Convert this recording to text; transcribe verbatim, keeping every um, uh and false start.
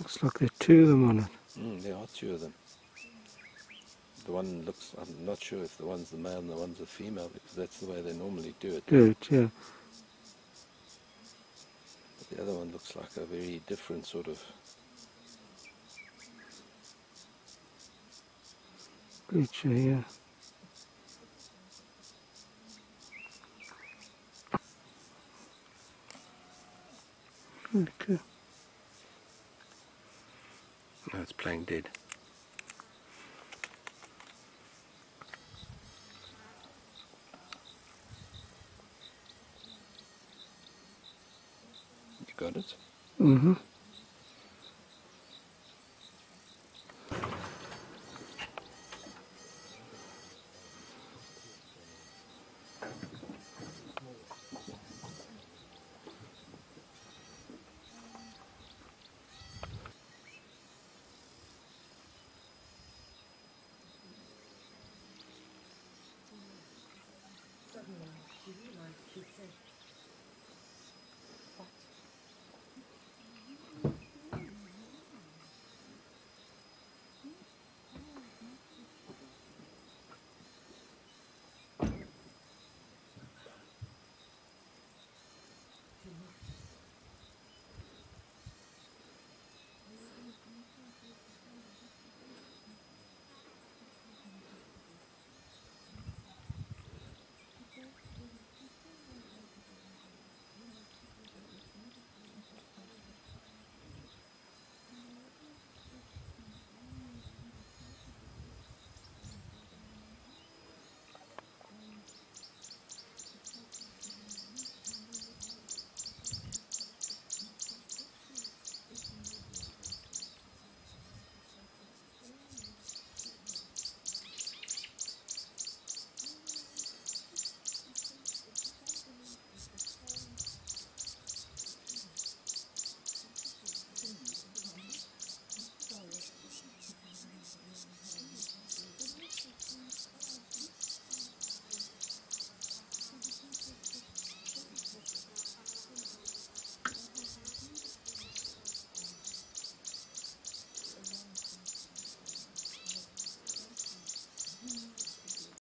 Looks like there are two of them on it. Mm, there are two of them. The one looks, I'm not sure if the one's the male and the one's the female, because that's the way they normally do it. Do it, yeah. But the other one looks like a very different sort of... creature, yeah. Okay. No, it's playing dead. You got it? Mm-hmm.